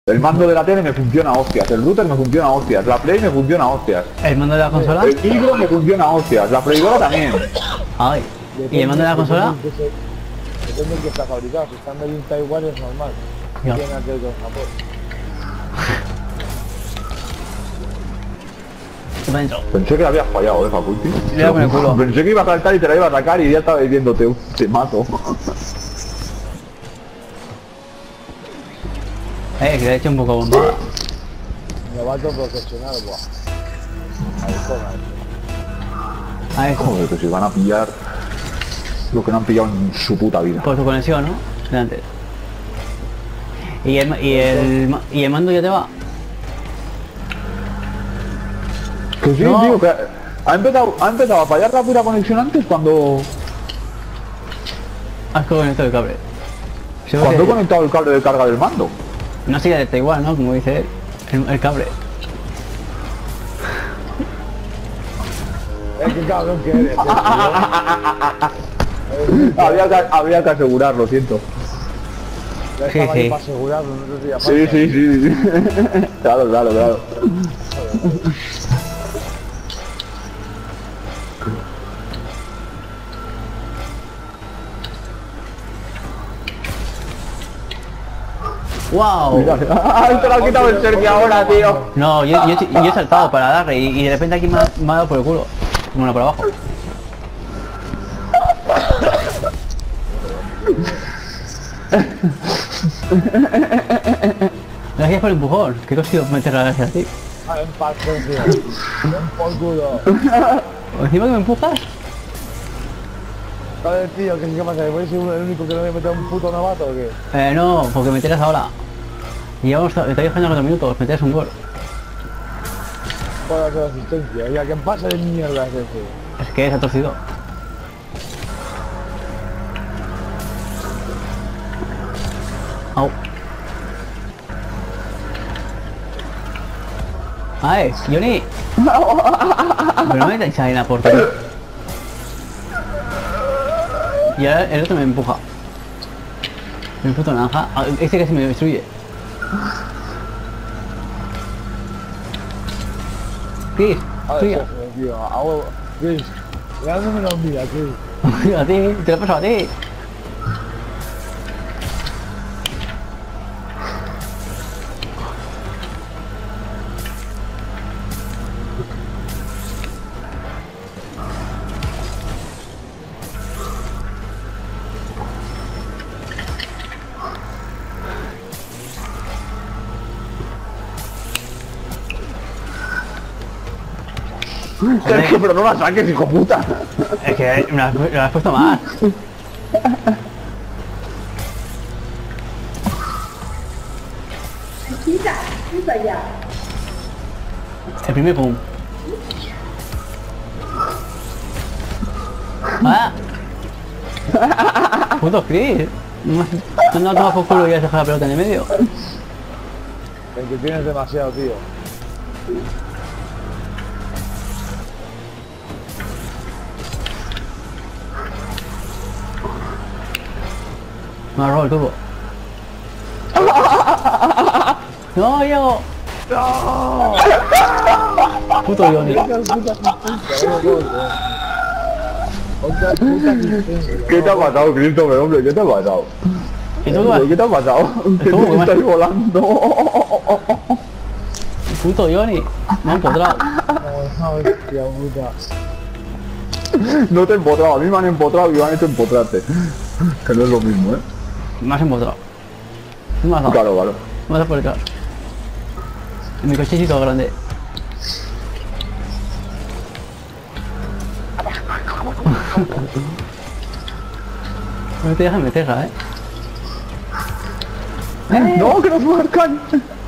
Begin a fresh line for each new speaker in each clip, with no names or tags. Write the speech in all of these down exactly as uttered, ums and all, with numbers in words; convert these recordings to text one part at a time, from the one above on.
El mando de la tele me funciona a hostias, el router me funciona a hostias, la Play me funciona a hostias.
¿El mando de la consola?
El micro me funciona a hostias, la freidora también.
Ay. ¿Y el mando de la consola?
Depende de que está fabricado, si está en Taiwán es normal.
Ya.
Tiene que ver con Japón.
Estoy para adentro.
Pensé que la habías fallado, eh, Faculty.
Le da con el culo.
Pensé que iba a saltar y te la iba a atacar y ya estaba diciéndote, "Uf, te mato".
Eh, que le he hecho un poco bomba.
Novato profesional, buah. Ahí joder.
Ahí,
Joder, que se van a pillar lo que no han pillado en su puta vida.
por tu conexión, ¿no? De antes. ¿Y el, y el, ma- y el mando ya te va?
Que sí,
No.
tío, que ha empezado, ha empezado a fallar la pura conexión antes cuando,
Has conectado el cable. Seguro
cuando he
que-
conectado el cable de carga del mando.
No sigue de igual, ¿no? Como dice él. El, el cable.
Eh, qué cabrón que eres, eh, tío.
había, que, había que asegurarlo, siento.
Ya
Sí,
estaba ahí
sí.
para asegurarlo, no te hacía
Sí,
falta.
sí, sí, sí. Claro, claro, claro.
¡Wow!
Mira, ¡ay, te lo ha quitado el Sergio ahora, tío!
No, yo, yo, yo he saltado para darle y, y de repente aquí me ha, me ha dado por el culo. Bueno, por abajo. Gracias por el empujón. ¿Qué consigo meter la gracia a ti?
Ah, en paz, tío. Ven por culo.
¿O encima que me empujas?
Joder, tío, ¿qué, qué pasa? ¿Voy a ser el único que no me mete a un puto novato o qué?
Eh, no, porque me tiras ahora. Llevamos, te estoy dejando cuatro minutos, me tiras un gol.
Para hacer asistencia. Oiga, ¿qué pasa de mierda es ese?
Es que se ha torcido. Au. ¡Ay, Johnny! Pero no me metáis ahí en la portería. Y ahora el otro me empuja. El puto naranja. Ah, este casi me destruye. Chris,
A ver,
tuya.
jefe, tío, a huevo. Chris, dándome la mira, Chris.
A ti, te lo paso a ti.
Sergio, pero no la saques, hijo puta.
Es que me lo has, me lo has puesto más.
Chiquita, puta ya.
El primer pum. ¡Ah! ¡Puto Chris! No has- no tomas por culo y has dejado la pelota en el medio.
El que tienes demasiado, tío.
Me ha robado el turbo. ¡No, Diego!
¡No!
Puto Johnny.
Otra puta asistencia, eh. Otra puta asistencia.
¿Qué te ha pasado, Christopher, hombre? ¿Qué te ha pasado?
¿Y tú qué vas?
¿Qué te ha pasado? ¿Qué
¿Cómo que
te
me has-
estás volando?
Puto Johnny. Me ha empotrado.
No, hostia puta.
No te he empotrado, a mí me han empotrado y me han hecho empotrarte. Que no es lo mismo, ¿eh?
Me has empotrado. Me has dado.
Claro, claro.
Me has dado por detrás. En mi cochecito grande. No te dejas meterla, ¿eh? ¡Eh!
¡No, que nos marcan!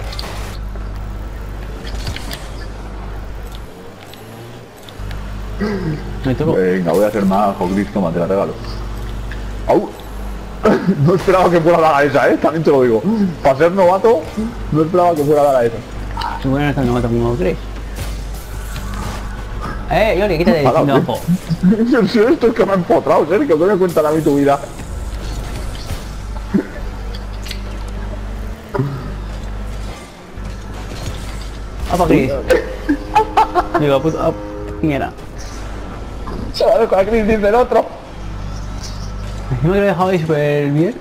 Me toco.
Venga, voy a hacer más, Chris, toma, te la regalo. ¡Au! No esperaba que fuera a dar a esa, ¿eh? También te lo digo. Para ser novato, no esperaba que fuera a dar a esa.
Qué bueno está el novato como crees. Eh, Johnny, quítate de
Ojalá,
de abajo.
En serio, esto es que me ha empotrado, Sergio, que me cuentan a mí tu vida.
Apa Chris. Digo, puto, op, mierda.
Se va a ver con la crisis del otro.
Encima que lo he dejado ahí súper bien.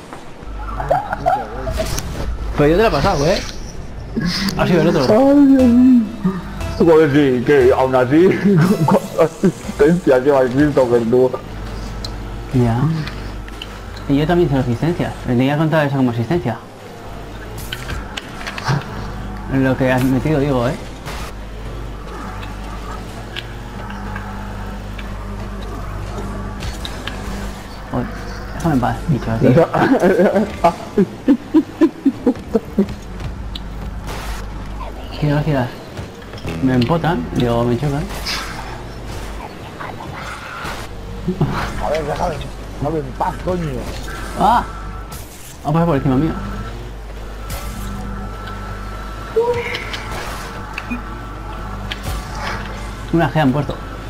Pero yo te lo he pasado, eh. Ha sido el otro.
Ay, Dios mío. Joder, sí, que aún así, ¿cuántas asistencias lleva el Christopher, tú?
Ya. Y yo también hice asistencias. Me tenía que contar eso como asistencia. Lo que has metido, digo, eh. Oye, déjame en paz, bicho, tío. Qué gracias. Me empotan, digo, me chocan.
A ver, déjame. Déjame en paz, coño.
¡Ah! Va a pasar por encima mío. Una G han puesto.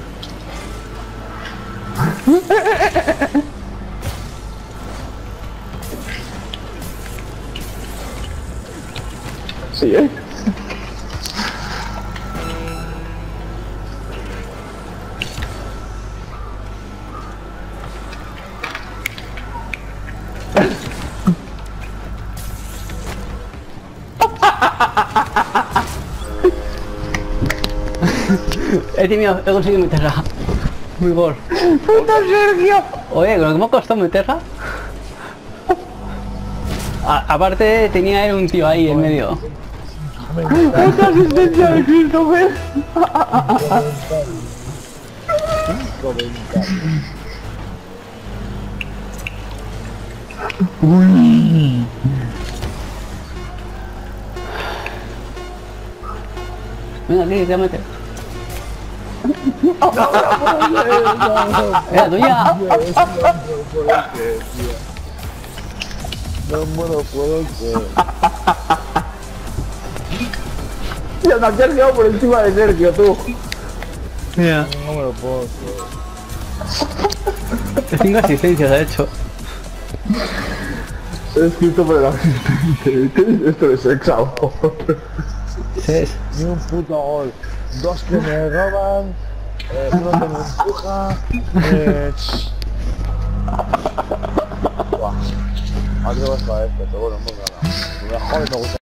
Sí, ¿eh?
Eh, tío mío, he conseguido meterla. Muy gol.
¡Puta Sergio!
Oye, lo que me ha costado meterla. A aparte tenía él un tío ahí en medio.
¡Puta asistencia de Christopher! Uy.
Venga, aquí, te voy a meter. ¡Era tuya!
No me lo puedo creer.
Y anda Sergio por encima de Sergio, tú.
Mira,
No me lo puedo creer.
cinco asistencias ha hecho.
Es Christopher el asistente. Esto es sexo.
Sí.
Ni un puto gol. Dos que me roban. Eh, uno que me empuja. Eh... Buah. Algo es para esto, seguro, muy raro. Lo mejor me gusta.